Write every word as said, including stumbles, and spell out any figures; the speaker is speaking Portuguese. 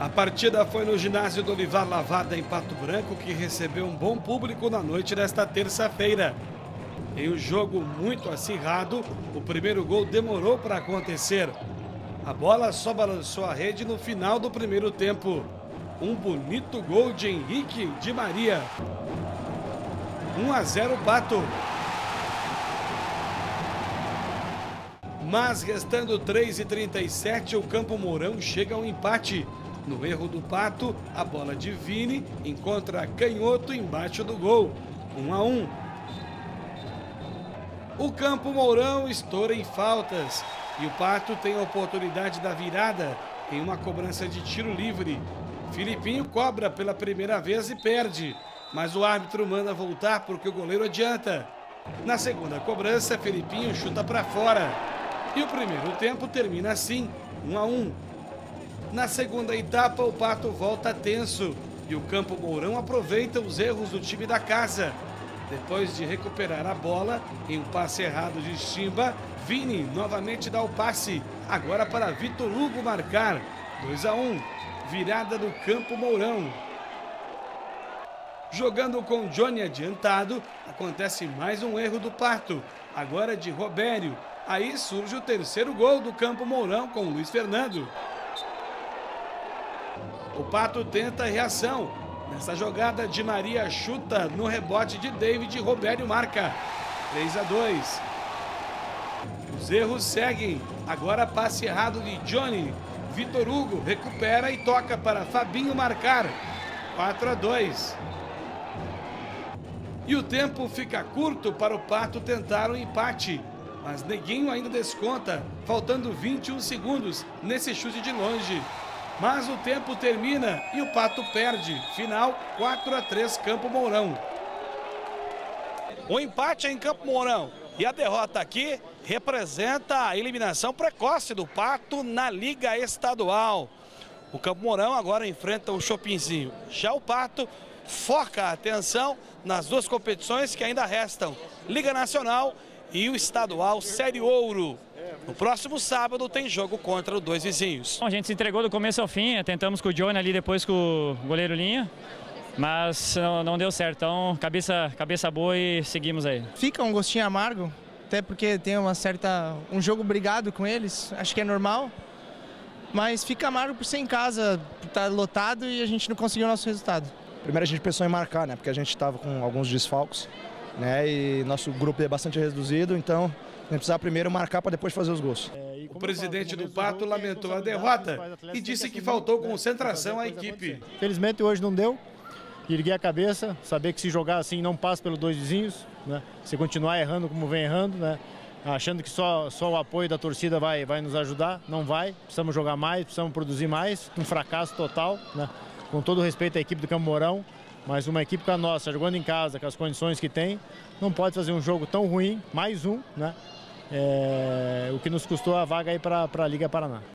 A partida foi no ginásio do Olivar Lavada, em Pato Branco, que recebeu um bom público na noite desta terça-feira. Em um jogo muito acirrado, o primeiro gol demorou para acontecer. A bola só balançou a rede no final do primeiro tempo. Um bonito gol de Henrique de Maria. um a zero Pato. Mas restando três e trinta e sete, o Campo Mourão chega ao empate. No erro do Pato, a bola de Vini encontra canhoto embaixo do gol. um a um. O Campo Mourão estoura em faltas e o Pato tem a oportunidade da virada em uma cobrança de tiro livre. Filipinho cobra pela primeira vez e perde, mas o árbitro manda voltar porque o goleiro adianta. Na segunda cobrança, Filipinho chuta para fora. E o primeiro tempo termina assim, um a um. Na segunda etapa, o Pato volta tenso e o Campo Mourão aproveita os erros do time da casa. Depois de recuperar a bola, em um passe errado de Chimba, Vini novamente dá o passe, agora para Vitor Hugo marcar. dois a um, virada do Campo Mourão. Jogando com Johnny adiantado, acontece mais um erro do Pato, agora de Robério. Aí surge o terceiro gol do Campo Mourão com Luiz Fernando. O Pato tenta a reação. Nessa jogada, Di Maria chuta no rebote de David e Robério marca. três a dois. Os erros seguem. Agora passe errado de Johnny. Vitor Hugo recupera e toca para Fabinho marcar. quatro a dois. E o tempo fica curto para o Pato tentar o empate. Mas Neguinho ainda desconta, faltando vinte e um segundos nesse chute de longe. Mas o tempo termina e o Pato perde. Final quatro a três Campo Mourão. O empate é em Campo Mourão e a derrota aqui representa a eliminação precoce do Pato na Liga Estadual. O Campo Mourão agora enfrenta o Chopinzinho. Já o Pato foca a atenção nas duas competições que ainda restam: Liga Nacional e o Estadual Série Ouro. No próximo sábado tem jogo contra os dois vizinhos. A gente se entregou do começo ao fim, tentamos com o Johnny ali, depois com o goleiro Linha, mas não, não deu certo. Então, cabeça, cabeça boa e seguimos aí. Fica um gostinho amargo, até porque tem uma certa, um jogo brigado com eles, acho que é normal. Mas fica amargo por ser em casa, por estar lotado e a gente não conseguiu o nosso resultado. Primeiro a gente pensou em marcar, né? Porque a gente estava com alguns desfalques, né? E nosso grupo é bastante reduzido, então a gente precisava primeiro marcar para depois fazer os gols. O presidente do Pato lamentou a derrota e disse que faltou concentração à equipe. Felizmente hoje não deu. Erguer a cabeça, saber que se jogar assim não passa pelos dois vizinhos, né? Se continuar errando como vem errando, né? Achando que só, só o apoio da torcida vai, vai nos ajudar, não vai. Precisamos jogar mais, precisamos produzir mais. Um fracasso total, né? Com todo o respeito à equipe do Campo Mourão, mas uma equipe como a nossa, jogando em casa, com as condições que tem, não pode fazer um jogo tão ruim, mais um, né? É, o que nos custou a vaga aí para a Liga Paraná.